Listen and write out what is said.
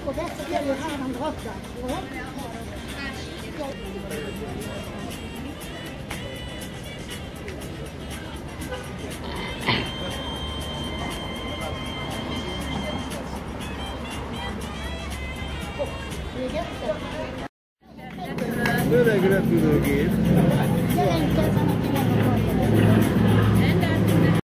Och detta gäller här om drottning. Nu lägger du upp ur